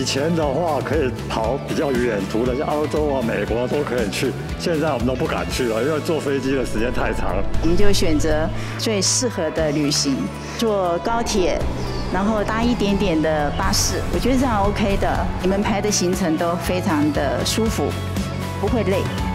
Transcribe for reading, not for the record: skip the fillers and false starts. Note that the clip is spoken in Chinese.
前的话可以跑比较远途的，像澳洲啊、美国都可以去，现在我们都不敢去了，因为坐飞机的时间太长了。 我们就选择最适合的旅行，坐高铁，然后搭一点点的巴士，我觉得这样 OK 的。你们排的行程都非常的舒服，不会累。